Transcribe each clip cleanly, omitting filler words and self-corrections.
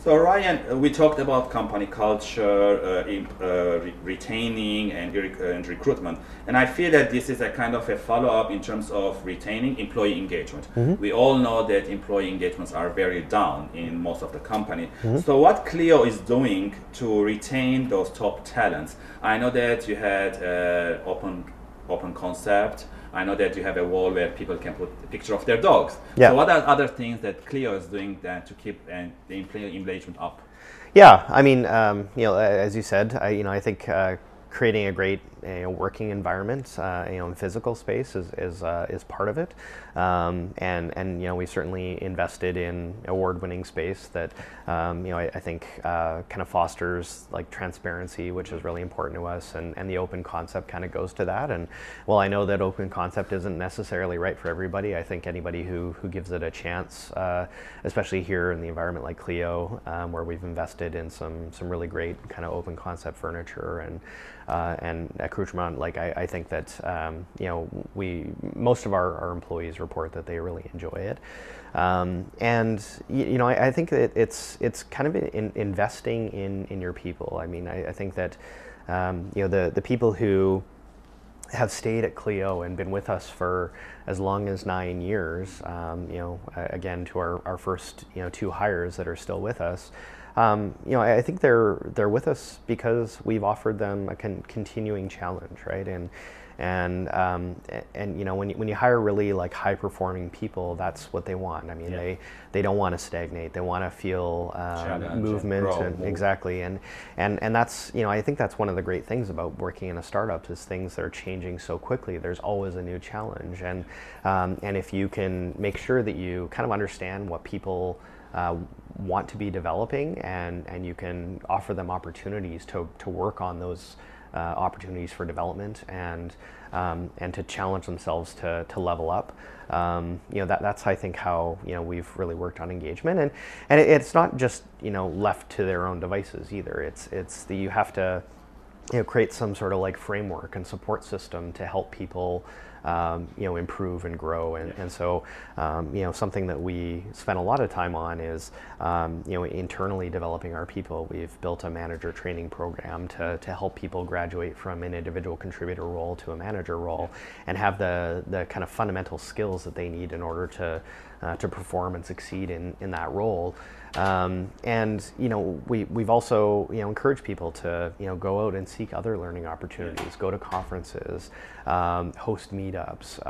So Ryan, we talked about company culture, retaining and recruitment, and I feel that this is a kind of a follow-up in terms of retaining employee engagement. We all know that employee engagements are very down in most of the company. So what Clio is doing to retain those top talents? I know that you had open concept. I know that you have a wall where people can put a picture of their dogs. Yeah. So what are other things that Clio is doing then to keep the employee engagement up? Yeah, I mean, as you said, I think creating a great working environment, in physical space is part of it, and we certainly invested in award-winning space that I think kind of fosters like transparency, which is really important to us, and the open concept kind of goes to that. And while I know that open concept isn't necessarily right for everybody, I think anybody who gives it a chance, especially here in the environment like Clio, where we've invested in some really great kind of open concept furniture and accoutrement, like I think that most of our employees report that they really enjoy it, and I think that it's kind of investing in your people. I mean, I think that the people who have stayed at Clio and been with us for as long as 9 years, again, to our first 2 hires that are still with us, I think they're with us because we've offered them a continuing challenge, right? And when you hire really like high performing people, that's what they want. I mean, they don't want to stagnate. They want to feel movement, and exactly. And that's I think that's one of the great things about working in a startup is things that are changing so quickly. There's always a new challenge, and if you can make sure that you kind of understand what people want to be developing, and you can offer them opportunities to work on those opportunities for development and to challenge themselves to level up. That's I think how we've really worked on engagement, and it's not just left to their own devices either. It's that you have to create some sort of like framework and support system to help people improve and grow, and so something that we spend a lot of time on is internally developing our people. We've built a manager training program to help people graduate from an individual contributor role to a manager role and have the kind of fundamental skills that they need in order to perform and succeed in that role. And we've also encouraged people to go out and seek other learning opportunities, go to conferences, host meetups,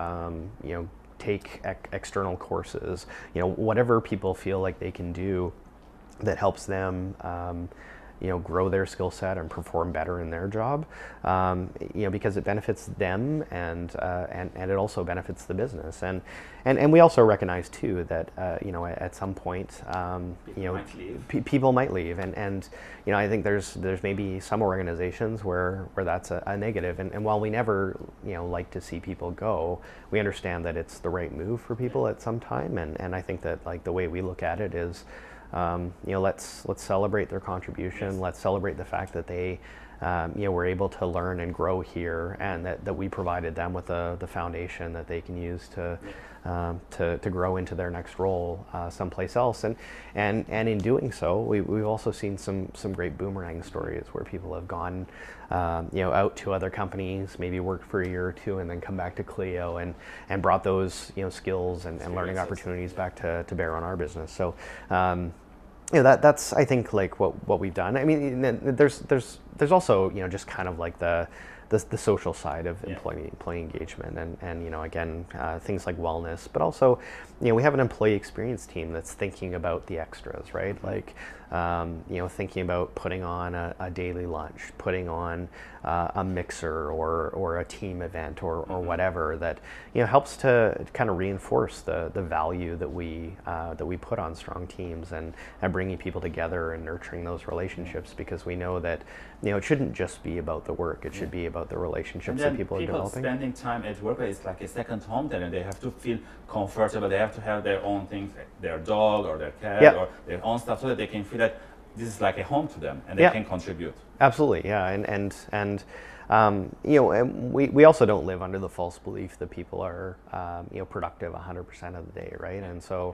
take external courses, whatever people feel like they can do that helps them grow their skill set and perform better in their job, because it benefits them and it also benefits the business. And we also recognize too that at some point people might leave, and I think there's maybe some organizations where that's a negative, and while we never like to see people go, we understand that it's the right move for people at some time, and I think that like the way we look at it is let's celebrate their contribution. Yes. Let's celebrate the fact that they were able to learn and grow here, and that we provided them with the foundation that they can use to grow into their next role someplace else. And in doing so, we've also seen some great boomerang stories where people have gone out to other companies, maybe worked for a year or two, and then come back to Clio and brought those skills and learning opportunities back to bear on our business. So that's I think like what we've done. I mean, there's also just kind of like the social side of employee engagement, and again things like wellness, but also we have an employee experience team that's thinking about the extras, right? Like thinking about putting on a daily lunch, putting on a mixer or a team event or whatever that helps to kind of reinforce the value that we put on strong teams and bringing people together and nurturing those relationships, because we know that it shouldn't just be about the work. It should be about the relationships that people are developing. Spending time at work is like a second home to them. They have to feel comfortable. They have to have their own things, their dog or their cat or their own stuff, so that they can feel that this is like a home to them and they can contribute. Absolutely, yeah, and we also don't live under the false belief that people are productive 100% of the day, right? And so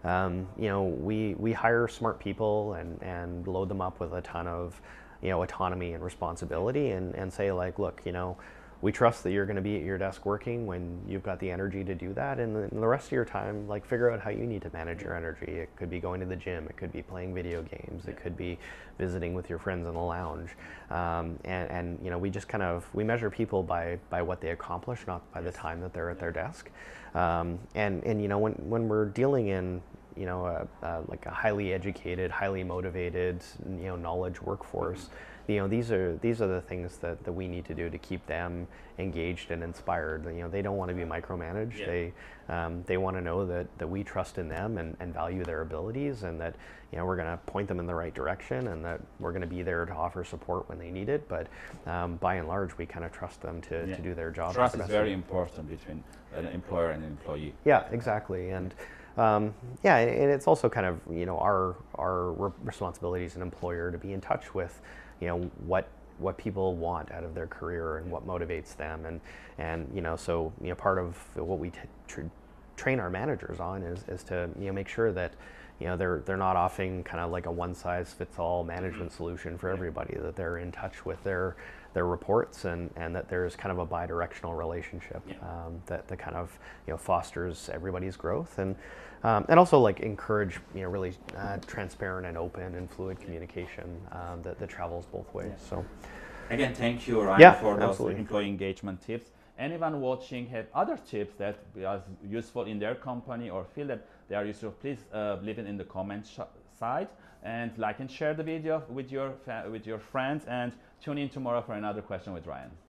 We hire smart people and load them up with a ton of autonomy and responsibility, and say like, look, we trust that you're going to be at your desk working when you've got the energy to do that, and the rest of your time, like, figure out how you need to manage your energy. It could be going to the gym, it could be playing video games, it could be visiting with your friends in the lounge, and we just we measure people by what they accomplish, not by the time that they're at their desk, and when we're dealing in like a highly educated, highly motivated, knowledge workforce. These are the things that we need to do to keep them engaged and inspired. They don't want to be micromanaged. Yeah. They want to know that we trust in them and value their abilities, and that we're going to point them in the right direction, and that we're going to be there to offer support when they need it. But by and large, we kind of trust them to do their job. Trust is very important between an employer and an employee. Yeah, exactly. And and it's also kind of our responsibility as an employer to be in touch with what people want out of their career and what motivates them, and so part of what we train our managers on is to make sure that they're not offering kind of like a one-size-fits-all management solution for everybody, that they're in touch with their reports, and that there's kind of a bi-directional relationship that kind of fosters everybody's growth, and also like encourage really transparent and open and fluid communication that travels both ways. So again, thank you, Ryan, for those absolutely. employee engagement tips. Anyone watching have other tips that are useful in their company or feel that they are useful, please leave it in the comment side, and like and share the video with your friends, and tune in tomorrow for another question with Ryan.